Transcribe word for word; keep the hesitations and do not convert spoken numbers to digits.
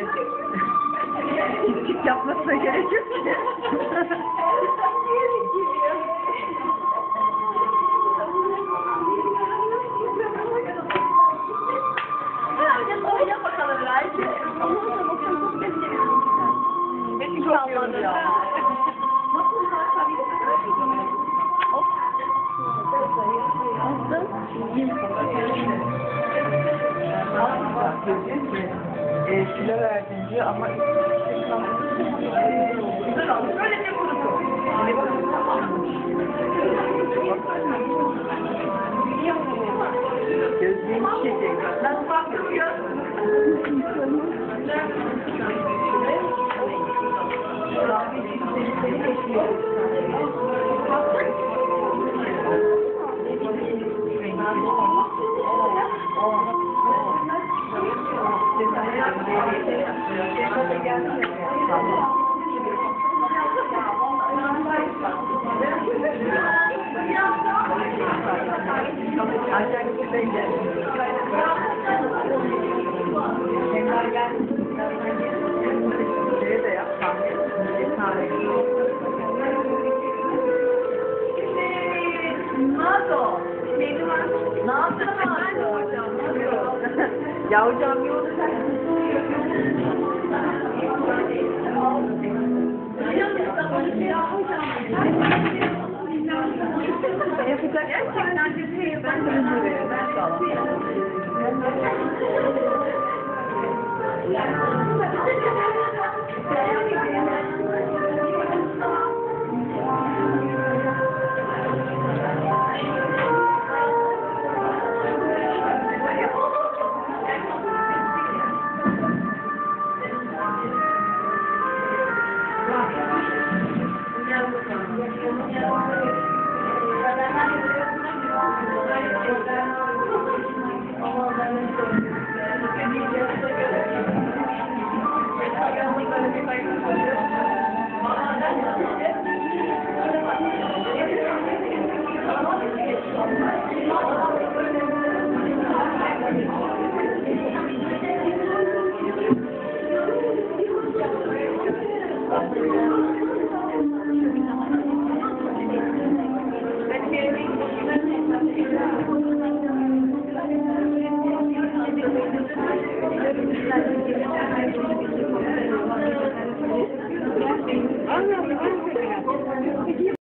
gelecek. Küçük yapmasına gerek yok ki. Yap bakalım belki. Peki salladı ya. E, kilo verdin diyor ama Böyle bir kurusu. gözlüğün şişecek. Nasıl bakıyor? Ya hocam yolda sen yapacak gerçekten bir şey ben de üzülüyorum. Ben sağ